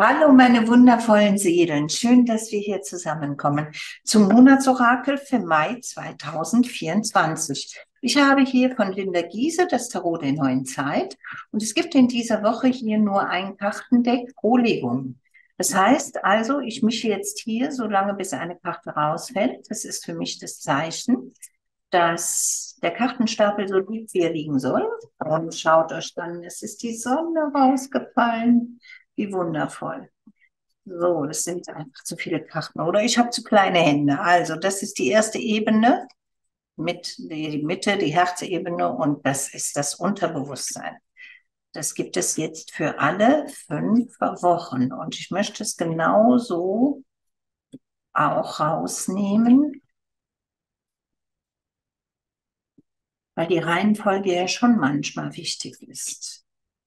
Hallo, meine wundervollen Seelen. Schön, dass wir hier zusammenkommen zum Monatsorakel für Mai 2024. Ich habe hier von Linda Giese das Tarot der neuen Zeit und es gibt in dieser Woche hier nur ein Kartendeck pro Legung. Das heißt also, ich mische jetzt hier so lange, bis eine Karte rausfällt. Das ist für mich das Zeichen, dass der Kartenstapel so liegt, wie er liegen soll. Und schaut euch dann, es ist die Sonne rausgefallen. Wie wundervoll. So, das sind einfach zu viele Karten. Oder ich habe zu kleine Hände. Also, das ist die erste Ebene mit die Mitte, die Herzebene und das ist das Unterbewusstsein. Das gibt es jetzt für alle 5 Wochen. Und ich möchte es genauso auch rausnehmen, weil die Reihenfolge ja schon manchmal wichtig ist.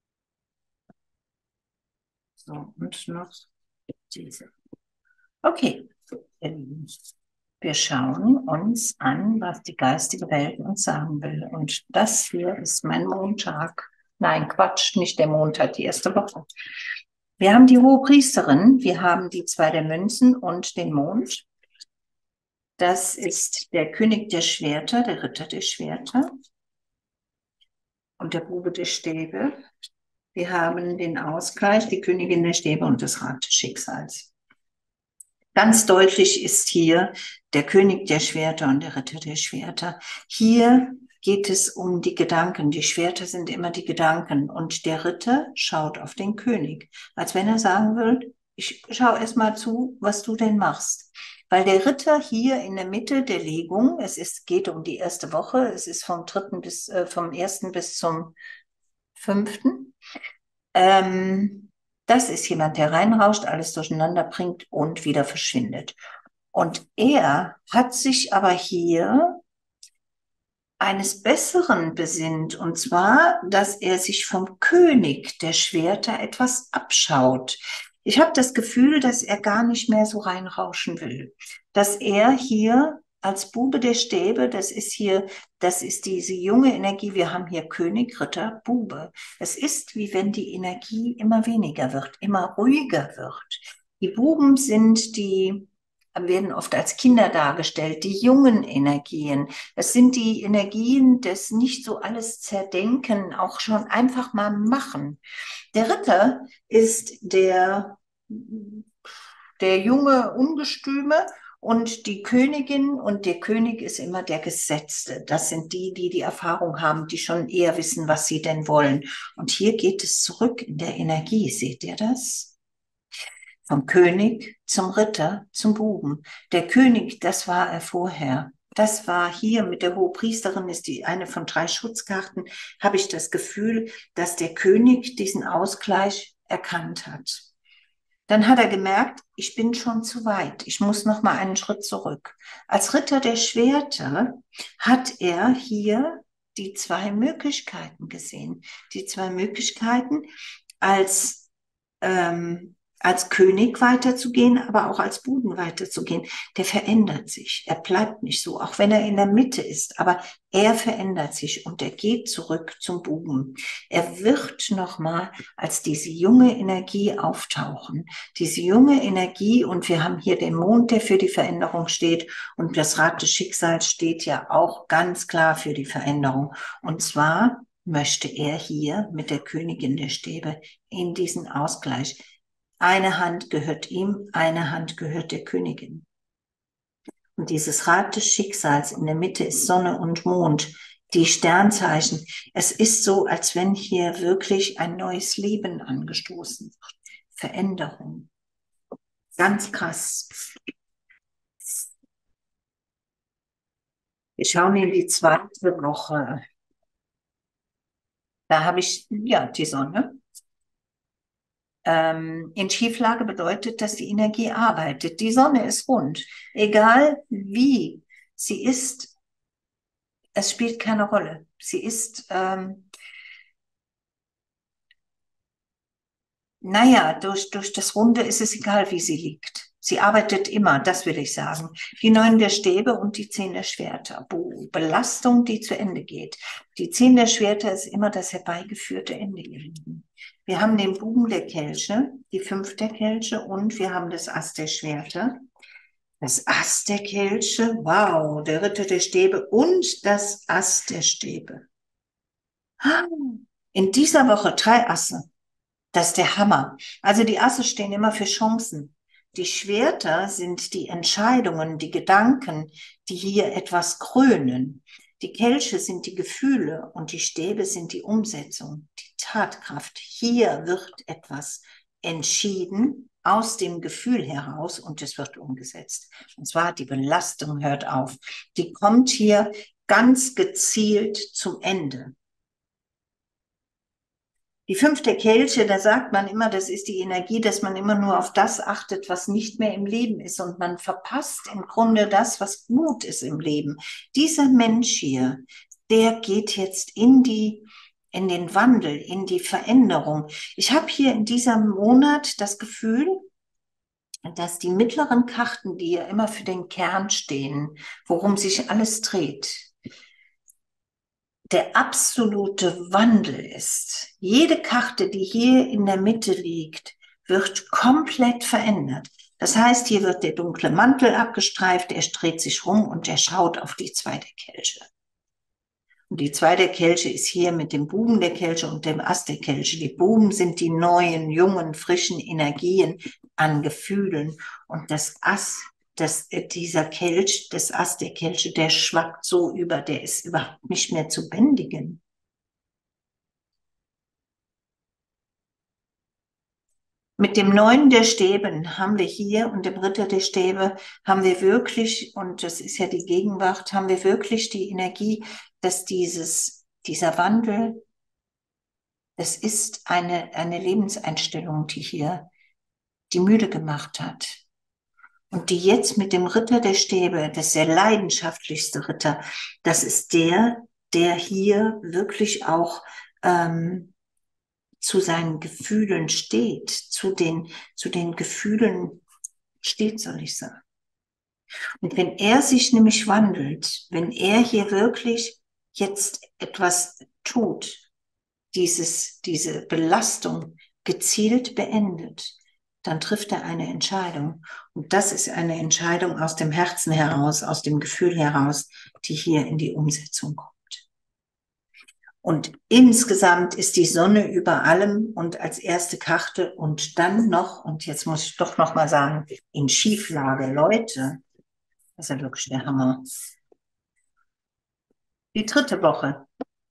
So, und noch diese. Okay, wir schauen uns an, was die geistige Welt uns sagen will. Und das hier ist mein Montag. Nein, Quatsch, nicht der Montag, die erste Woche. Wir haben die Hohepriesterin, wir haben die 2 der Münzen und den Mond. Das ist der König der Schwerter, der Ritter der Schwerter und der Bube der Stäbe. Wir haben den Ausgleich, die Königin der Stäbe und das Rad des Schicksals. Ganz deutlich ist hier der König der Schwerter und der Ritter der Schwerter. Hier geht es um die Gedanken. Die Schwerter sind immer die Gedanken. Und der Ritter schaut auf den König, als wenn er sagen will, ich schaue erst mal zu, was du denn machst. Weil der Ritter hier in der Mitte der Legung, geht um die erste Woche, es ist vom 1. bis zum 5. Das ist jemand, der reinrauscht, alles durcheinander bringt und wieder verschwindet. Und er hat sich aber hier eines Besseren besinnt, und zwar, dass er sich vom König der Schwerter etwas abschaut. Ich habe das Gefühl, dass er gar nicht mehr so reinrauschen will, dass er hier als Bube der Stäbe, das ist diese junge Energie, wir haben hier König, Ritter, Bube. Es ist, wie wenn die Energie immer weniger wird, immer ruhiger wird. Die Buben werden oft als Kinder dargestellt, die jungen Energien. Es sind die Energien des nicht so alles zerdenken, auch schon einfach mal machen. Der Ritter ist der junge Ungestüme und die Königin und der König ist immer der Gesetzte. Das sind die, die die Erfahrung haben, die schon eher wissen, was sie denn wollen. Und hier geht es zurück in der Energie. Seht ihr das? Vom König zum Ritter, zum Buben. Der König, das war er vorher. Das war hier mit der Hohepriesterin, ist die eine von 3 Schutzkarten, habe ich das Gefühl, dass der König diesen Ausgleich erkannt hat. Dann hat er gemerkt, ich bin schon zu weit, ich muss noch mal einen Schritt zurück. Als Ritter der Schwerter hat er hier die 2 Möglichkeiten gesehen. Die 2 Möglichkeiten als König weiterzugehen, aber auch als Buben weiterzugehen. Der verändert sich. Er bleibt nicht so, auch wenn er in der Mitte ist. Aber er verändert sich und er geht zurück zum Buben. Er wird nochmal als diese junge Energie auftauchen. Diese junge Energie, und wir haben hier den Mond, der für die Veränderung steht, und das Rad des Schicksals steht ja auch ganz klar für die Veränderung. Und zwar möchte er hier mit der Königin der Stäbe in diesen Ausgleich. Eine Hand gehört ihm, eine Hand gehört der Königin. Und dieses Rad des Schicksals, in der Mitte ist Sonne und Mond, die Sternzeichen. Es ist so, als wenn hier wirklich ein neues Leben angestoßen wird. Veränderung. Ganz krass. Wir schauen in die 2. Woche. Da habe ich, ja, die Sonne. In Schieflage bedeutet, dass die Energie arbeitet. Die Sonne ist rund. Egal wie sie ist, es spielt keine Rolle. Sie ist, durch das Runde ist es egal, wie sie liegt. Sie arbeitet immer, das will ich sagen. Die 9 der Stäbe und die 10 der Schwerter. Belastung, die zu Ende geht. Die 10 der Schwerter ist immer das herbeigeführte Ende. Wir haben den Buben der Kelche, die 5 der Kelche und wir haben das Ass der Schwerter. Das Ass der Kelche, wow, der Ritter der Stäbe und das Ass der Stäbe. In dieser Woche 3 Asse. Das ist der Hammer. Also die Asse stehen immer für Chancen. Die Schwerter sind die Entscheidungen, die Gedanken, die hier etwas krönen. Die Kelche sind die Gefühle und die Stäbe sind die Umsetzung, die Tatkraft. Hier wird etwas entschieden aus dem Gefühl heraus und es wird umgesetzt. Und zwar die Belastung hört auf. Die kommt hier ganz gezielt zum Ende. Die 5 der Kelche, da sagt man immer, das ist die Energie, dass man immer nur auf das achtet, was nicht mehr im Leben ist. Und man verpasst im Grunde das, was gut ist im Leben. Dieser Mensch hier, der geht jetzt in den Wandel, in die Veränderung. Ich habe hier in diesem Monat das Gefühl, dass die mittleren Karten, die ja immer für den Kern stehen, worum sich alles dreht, der absolute Wandel ist. Jede Karte, die hier in der Mitte liegt, wird komplett verändert. Das heißt, hier wird der dunkle Mantel abgestreift, er dreht sich rum und er schaut auf die 2 der Kelche. Und die 2 der Kelche ist hier mit dem Buben der Kelche und dem Ass der Kelche. Die Buben sind die neuen, jungen, frischen Energien an Gefühlen. Und das Ass, dieser Kelch, das Ass der Kelche, der schwappt so über, der ist überhaupt nicht mehr zu bändigen. Mit dem 9 der Stäben haben wir hier und dem Ritter der Stäbe haben wir wirklich, und das ist ja die Gegenwart, haben wir wirklich die Energie, dass dieser Wandel, das ist eine Lebenseinstellung, die hier die müde gemacht hat. Und die jetzt mit dem Ritter der Stäbe, das ist der leidenschaftlichste Ritter, das ist der hier wirklich auch zu seinen Gefühlen steht, zu den Gefühlen steht, soll ich sagen. Und wenn er sich nämlich wandelt, wenn er hier wirklich jetzt etwas tut, diese Belastung gezielt beendet, dann trifft er eine Entscheidung. Und das ist eine Entscheidung aus dem Herzen heraus, aus dem Gefühl heraus, die hier in die Umsetzung kommt. Und insgesamt ist die Sonne über allem und als erste Karte und dann noch, und jetzt muss ich doch noch mal sagen, in Schieflage, Leute, das ist ja wirklich der Hammer. Die 3. Woche.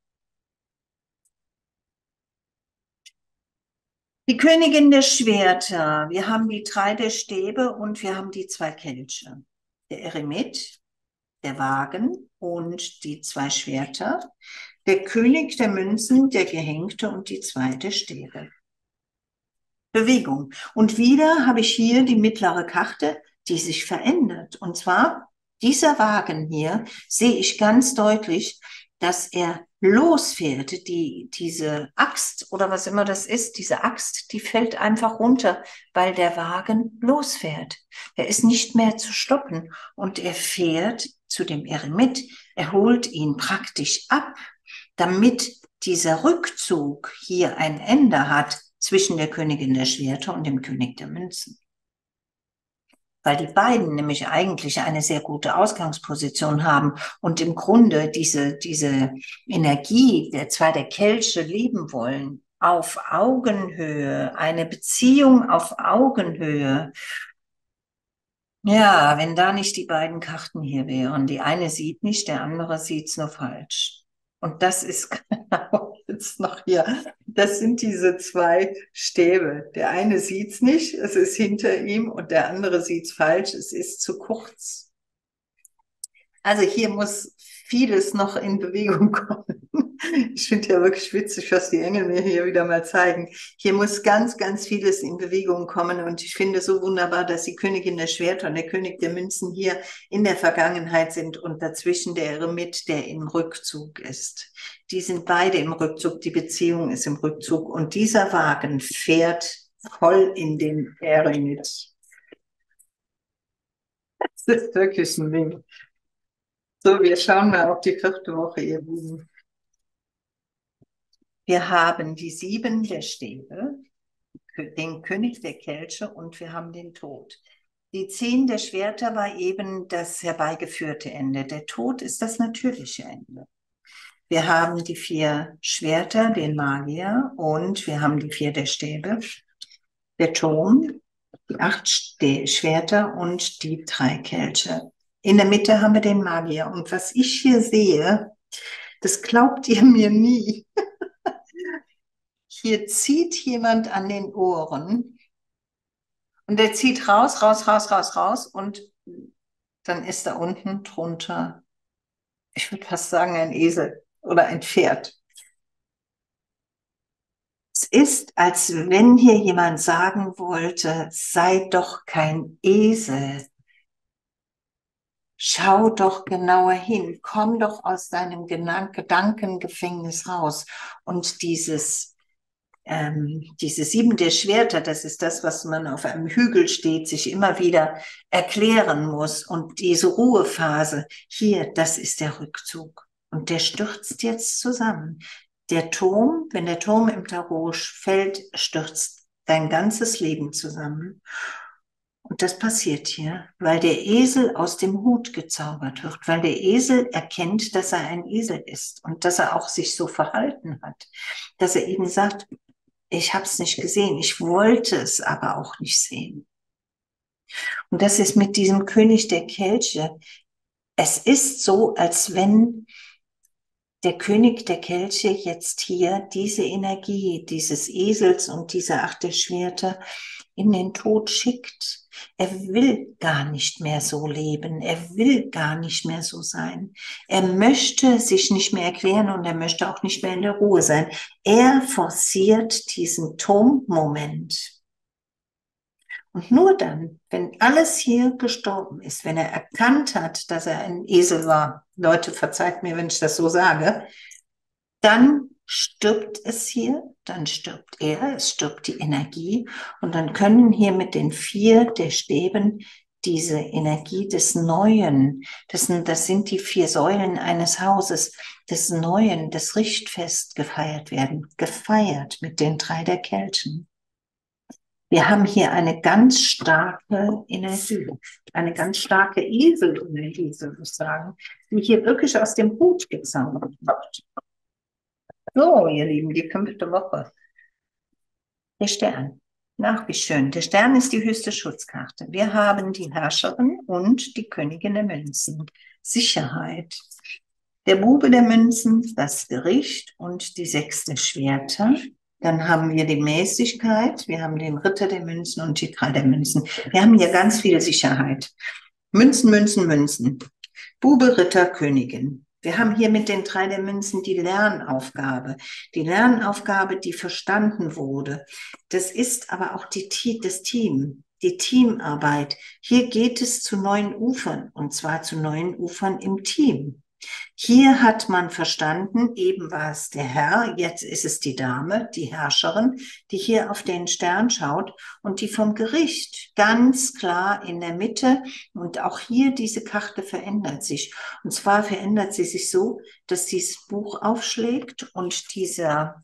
Die Königin der Schwerter. Wir haben die 3 der Stäbe und wir haben die 2 Kelche. Der Eremit, der Wagen und die 2 Schwerter. Der König der Münzen, der Gehängte und die 2 der Stäbe. Bewegung. Und wieder habe ich hier die mittlere Karte, die sich verändert. Und zwar dieser Wagen hier sehe ich ganz deutlich, dass er losfährt. Diese Axt oder was immer das ist, diese Axt, die fällt einfach runter, weil der Wagen losfährt. Er ist nicht mehr zu stoppen und er fährt zu dem Eremit. Er holt ihn praktisch ab, damit dieser Rückzug hier ein Ende hat zwischen der Königin der Schwerter und dem König der Münzen. Weil die beiden nämlich eigentlich eine sehr gute Ausgangsposition haben und im Grunde diese Energie der 2 der Kelche leben wollen, auf Augenhöhe, eine Beziehung auf Augenhöhe. Ja, wenn da nicht die beiden Karten hier wären. Die eine sieht nicht, der andere sieht es nur falsch. Und das ist genau jetzt noch hier. Das sind diese 2 Stäbe. Der eine sieht es nicht, es ist hinter ihm und der andere sieht es falsch, es ist zu kurz. Also hier muss vieles noch in Bewegung kommen. Ich finde ja wirklich witzig, was die Engel mir hier wieder mal zeigen. Hier muss ganz, ganz vieles in Bewegung kommen und ich finde so wunderbar, dass die Königin der Schwerter und der König der Münzen hier in der Vergangenheit sind und dazwischen der Eremit, der im Rückzug ist. Die sind beide im Rückzug, die Beziehung ist im Rückzug und dieser Wagen fährt voll in den Eremit. Das ist wirklich ein Ding. So, wir schauen mal auf die 4. Woche, ihr Lieben. Wir haben die 7 der Stäbe, den König der Kelche und wir haben den Tod. Die 10 der Schwerter war eben das herbeigeführte Ende. Der Tod ist das natürliche Ende. Wir haben die 4 Schwerter, den Magier, und wir haben die 4 der Stäbe, der Turm, die 8 Schwerter und die 3 Kelche. In der Mitte haben wir den Magier. Und was ich hier sehe, das glaubt ihr mir nie. Hier zieht jemand an den Ohren und der zieht raus, raus, raus, raus, raus und dann ist da unten drunter, ich würde fast sagen, ein Esel oder ein Pferd. Es ist, als wenn hier jemand sagen wollte, sei doch kein Esel. Schau doch genauer hin, komm doch aus deinem Gedankengefängnis raus. Und diese 7 der Schwerter, das ist das, was man auf einem Hügel steht, sich immer wieder erklären muss. Und diese Ruhephase, hier, das ist der Rückzug. Und der stürzt jetzt zusammen. Der Turm, wenn der Turm im Tarot fällt, stürzt dein ganzes Leben zusammen. Und das passiert hier, weil der Esel aus dem Hut gezaubert wird, weil der Esel erkennt, dass er ein Esel ist und dass er auch sich so verhalten hat, dass er eben sagt, ich habe es nicht gesehen, ich wollte es aber auch nicht sehen. Und das ist mit diesem König der Kelche. Es ist so, als wenn der König der Kelche jetzt hier diese Energie dieses Esels und dieser 8 der Schwerter in den Tod schickt. Er will gar nicht mehr so leben. Er will gar nicht mehr so sein. Er möchte sich nicht mehr erklären und er möchte auch nicht mehr in der Ruhe sein. Er forciert diesen Turmmoment. Und nur dann, wenn alles hier gestorben ist, wenn er erkannt hat, dass er ein Esel war, Leute, verzeiht mir, wenn ich das so sage, dann stirbt es hier, dann stirbt er, es stirbt die Energie und dann können hier mit den 4 der Stäben diese Energie des Neuen, das sind die 4 Säulen eines Hauses, des Neuen, des Richtfest gefeiert werden, gefeiert mit den 3 der Kelchen. Wir haben hier eine ganz starke Energie, eine ganz starke Eselenergie, soll ich sagen, die hier wirklich aus dem Hut gezaubert wird. So, ihr Lieben, die 5. Woche. Der Stern. Ach, wie schön. Der Stern ist die höchste Schutzkarte. Wir haben die Herrscherin und die Königin der Münzen. Sicherheit. Der Bube der Münzen, das Gericht und die 6 der Schwerter. Dann haben wir die Mäßigkeit, wir haben den Ritter der Münzen und die 3 der Münzen. Wir haben hier ganz viel Sicherheit. Münzen, Münzen, Münzen. Bube, Ritter, Königin. Wir haben hier mit den 3 der Münzen die Lernaufgabe. Die Lernaufgabe, die verstanden wurde. Das ist aber auch das Team, die Teamarbeit. Hier geht es zu neuen Ufern und zwar zu neuen Ufern im Team. Hier hat man verstanden, eben war es der Herr, jetzt ist es die Dame, die Herrscherin, die hier auf den Stern schaut und die vom Gericht ganz klar in der Mitte und auch hier diese Karte verändert sich. Und zwar verändert sie sich so, dass dieses Buch aufschlägt und dieser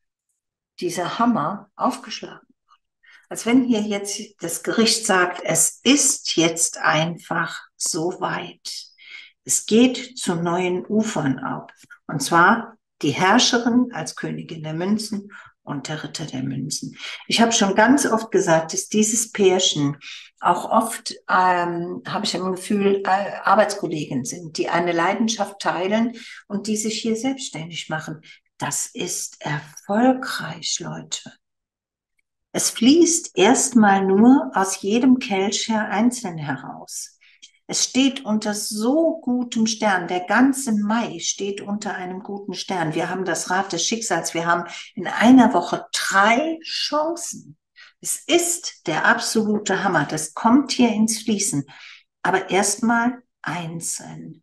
Hammer aufgeschlagen wird. Als wenn hier jetzt das Gericht sagt, es ist jetzt einfach so weit. Es geht zu neuen Ufern auf. Und zwar die Herrscherin als Königin der Münzen und der Ritter der Münzen. Ich habe schon ganz oft gesagt, dass dieses Pärchen auch oft, habe ich im Gefühl, Arbeitskollegen sind, die eine Leidenschaft teilen und die sich hier selbstständig machen. Das ist erfolgreich, Leute. Es fließt erstmal nur aus jedem Kelch einzeln heraus. Es steht unter so gutem Stern. Der ganze Mai steht unter einem guten Stern. Wir haben das Rad des Schicksals. Wir haben in einer Woche 3 Chancen. Es ist der absolute Hammer. Das kommt hier ins Fließen. Aber erstmal einzeln.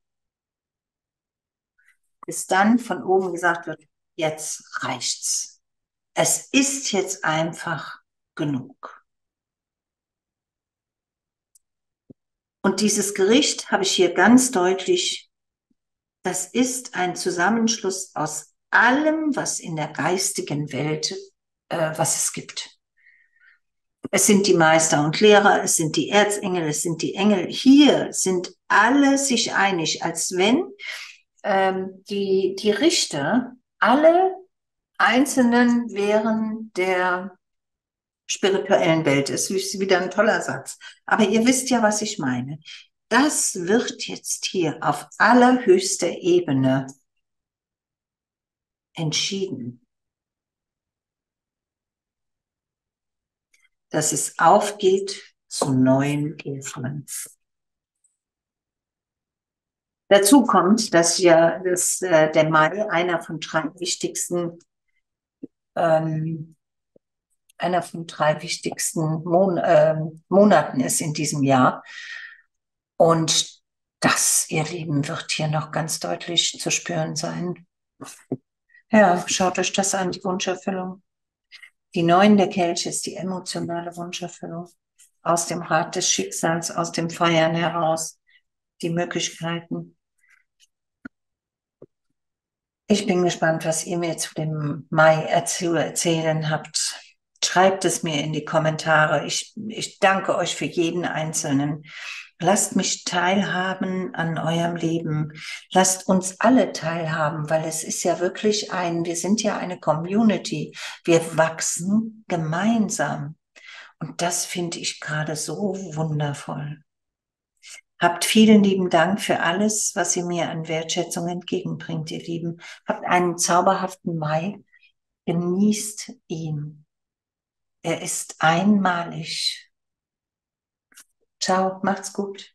Bis dann von oben gesagt wird, jetzt reicht's. Es ist jetzt einfach genug. Und dieses Gericht habe ich hier ganz deutlich, das ist ein Zusammenschluss aus allem, was in der geistigen Welt, was es gibt. Es sind die Meister und Lehrer, es sind die Erzengel, es sind die Engel. Hier sind alle sich einig, als wenn die Richter alle Einzelnen wären der spirituellen Welt. Es ist wieder ein toller Satz. Aber ihr wisst ja, was ich meine. Das wird jetzt hier auf allerhöchster Ebene entschieden, dass es aufgeht zu neuen Ufern. Dazu kommt, dass der Mai ähm, einer von drei wichtigsten Monaten ist in diesem Jahr. Und das, ihr Lieben, wird hier noch ganz deutlich zu spüren sein. Ja, schaut euch das an, die Wunscherfüllung. Die Neun der Kelche ist die emotionale Wunscherfüllung. Aus dem Rad des Schicksals, aus dem Feiern heraus, die Möglichkeiten. Ich bin gespannt, was ihr mir zu dem Mai zu erzählen habt. Schreibt es mir in die Kommentare. Ich danke euch für jeden Einzelnen. Lasst mich teilhaben an eurem Leben. Lasst uns alle teilhaben, weil es ist ja wirklich wir sind ja eine Community. Wir wachsen gemeinsam. Und das finde ich gerade so wundervoll. Habt vielen lieben Dank für alles, was ihr mir an Wertschätzung entgegenbringt, ihr Lieben. Habt einen zauberhaften Mai. Genießt ihn. Er ist einmalig. Ciao, macht's gut.